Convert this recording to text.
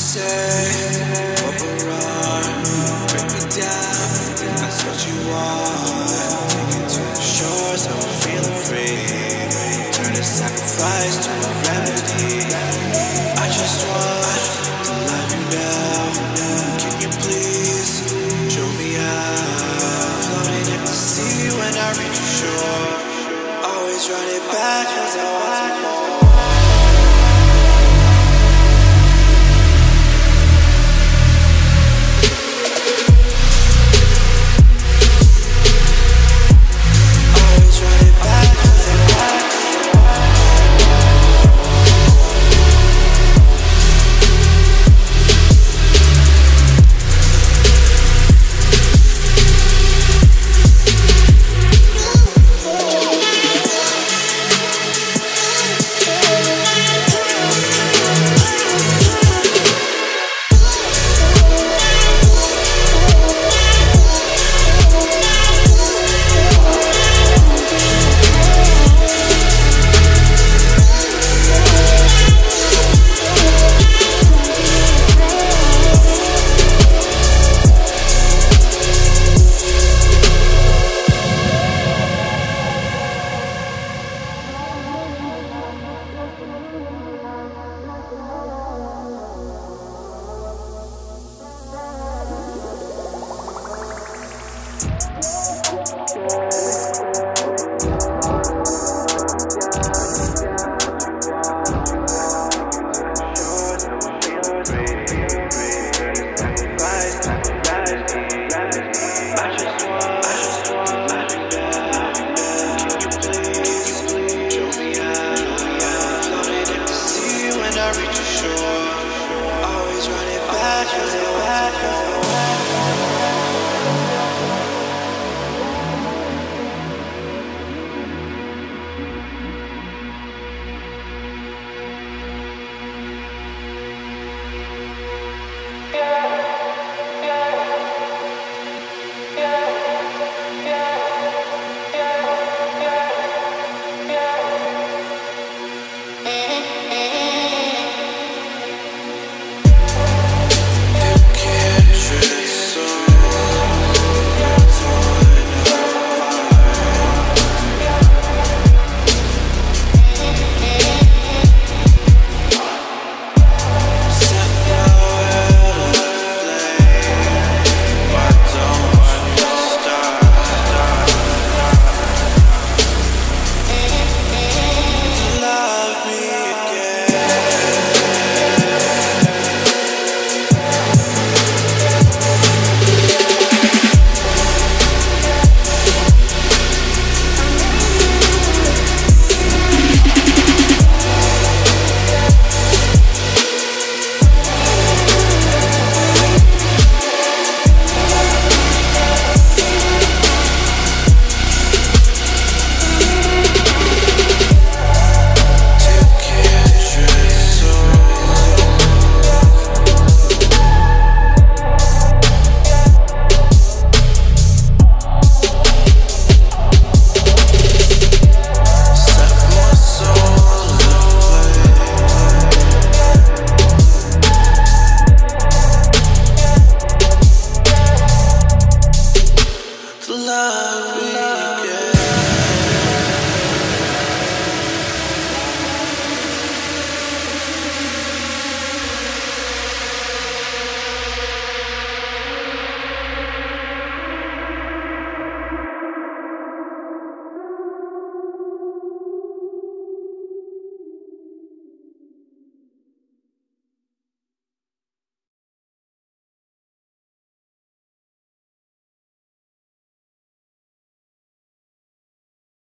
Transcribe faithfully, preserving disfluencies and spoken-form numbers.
say, overrun, break me down, if that's what you want. Take it to the shore so I'm feeling free. Turn a sacrifice to a remedy. I just want to love you now. Can you please show me how? Floating in the sea when I reach the shore. Always run it back cause I want to more.